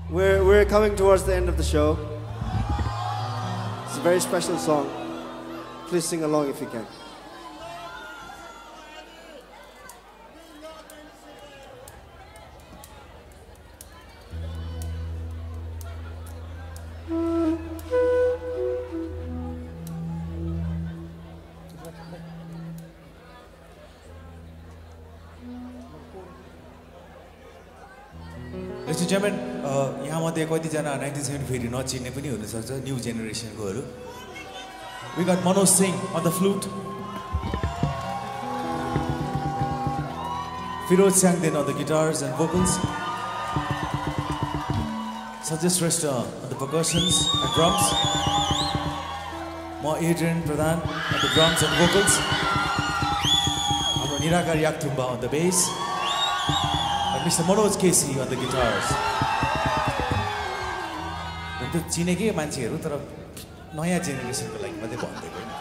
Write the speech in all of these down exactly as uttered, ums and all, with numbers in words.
We're, we're coming towards the end of the show. It's a very special song. Please sing along if you can. Ladies and gentlemen, यहाँ मध्ये कतिजना nineteen seventy फेरि नचिन्ने पनि हुनसक्छ new जेनेरेसनकोहरू. We got Manoj Singh on the flute, Firoj Sangden on the guitars and vocals, Sajid Shrestha on the percussions and drums, Ma Adrian Pradhan on the drums and vocals, हाम्रो Nirakar Yakthumba on the bass, and Mister Manoj Casey on the guitars. त्यो चिनेकै मान्छेहरू तर नयाँ जेनेरेसनको लागि मात्रै भन्दैको हैन.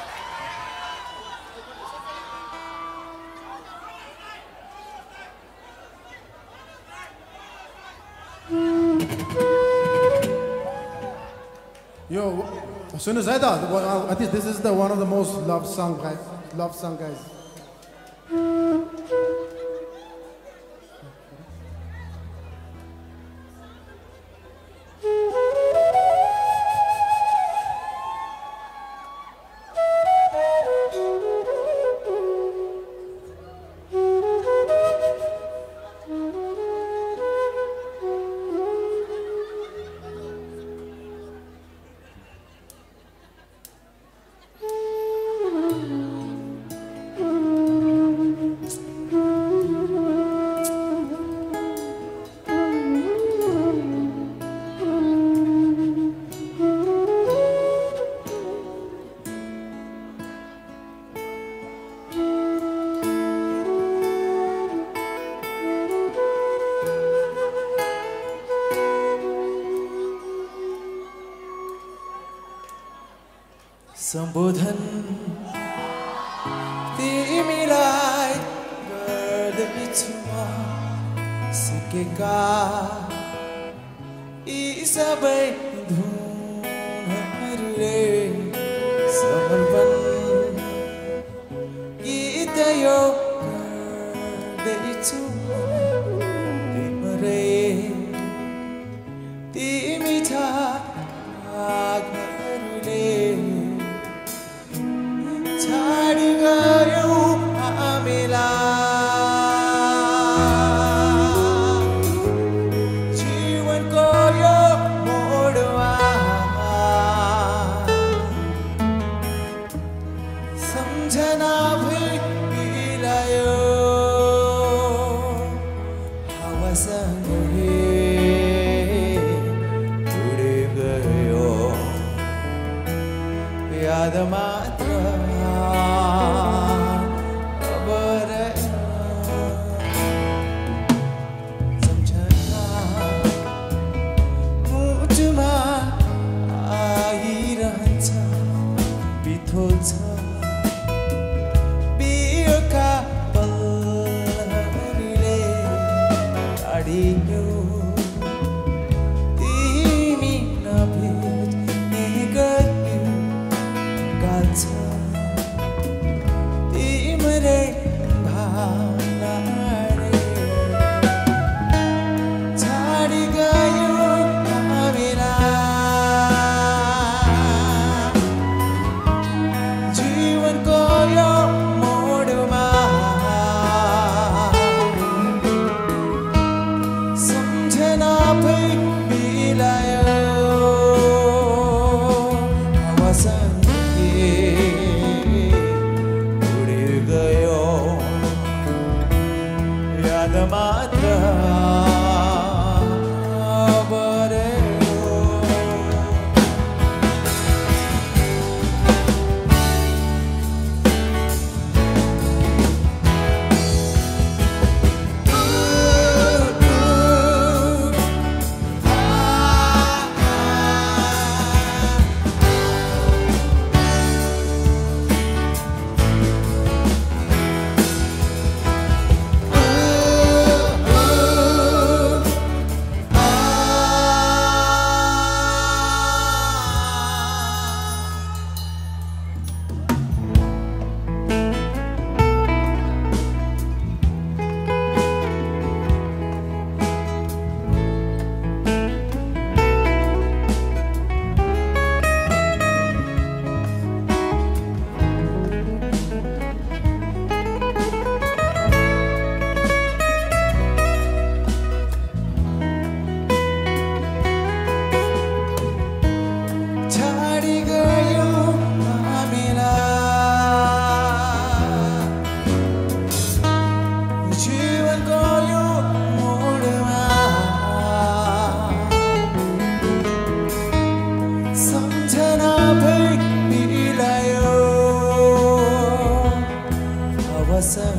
Yo, as soon as I thought, well, I think this is the one of the most loved song guys, loved song guys. सम्बोधन तिमीलाई गर्दैछु म सिकेका यी सबै धुनहरूले समर्पण गीत यो गर्दैछु तिम्रै तिमी छ आँखाहरूले छाडी गयौ हामीलाई जीवनको यो मोडमा सम्झना भई बिलायो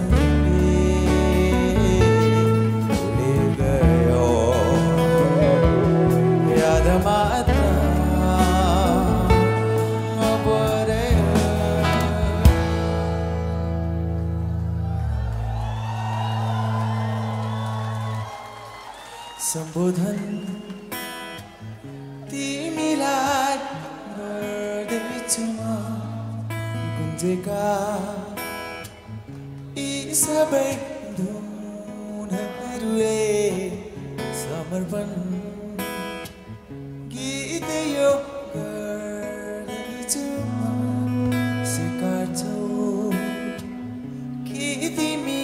सम्बोधन तिमीलाई गर्दैछु म गुन्जेका यी सबै धुनहरूले समर्पण गीत यो गर्दैछु म स्वीकार्छौ कि तिमी